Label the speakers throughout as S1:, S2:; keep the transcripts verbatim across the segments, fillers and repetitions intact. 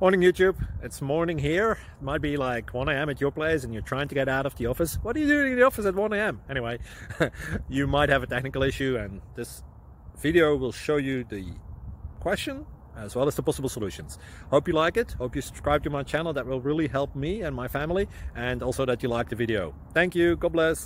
S1: Morning YouTube, it's morning here. It might be like one A M at your place and you're trying to get out of the office. What are you doing in the office at one A M? Anyway, you might have a technical issue and this video will show you the question as well as the possible solutions. Hope you like it, hope you subscribe to my channel. That will really help me and my family, and also that you like the video. Thank you, God bless.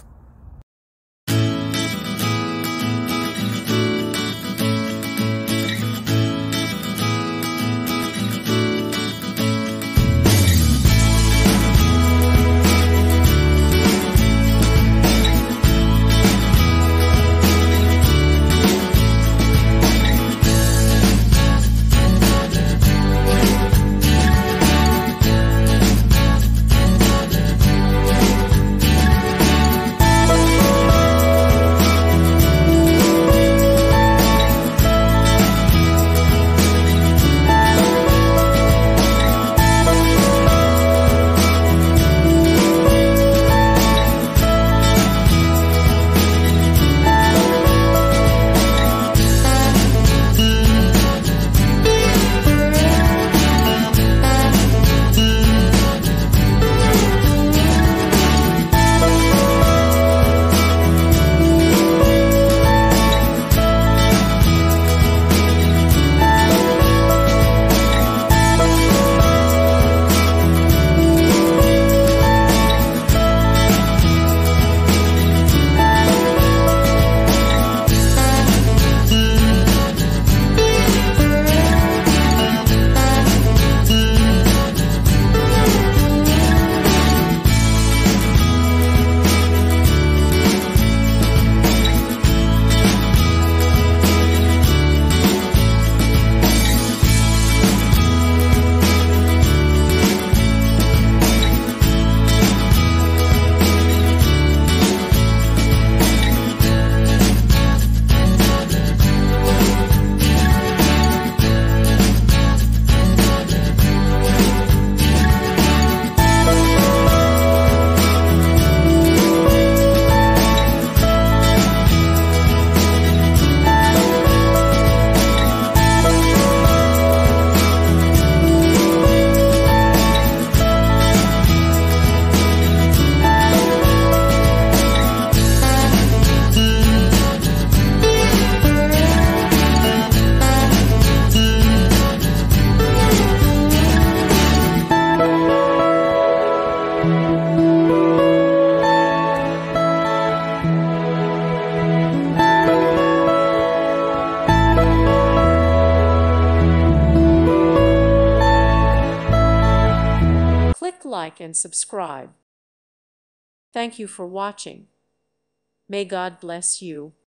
S2: Click like and subscribe. Thank you for watching. May God bless you.